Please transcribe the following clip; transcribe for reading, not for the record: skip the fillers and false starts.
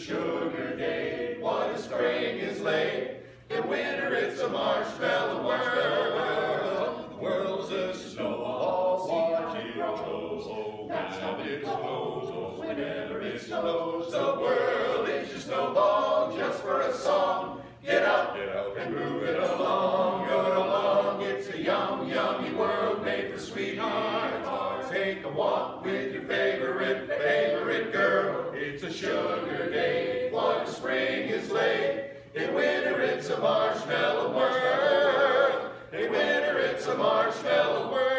sugar day. What a spring is late. In winter it's a marshmallow world. The world's a snowball watching grow. That's how it goes. Whenever it snows, the world is a snowball just for a song. Get up and move it along. It's a yummy world made for sweethearts. Take a walk with your favorite girl. It's a sugar day. What a spring is late. In winter it's a marshmallow world. In winter it's a marshmallow world.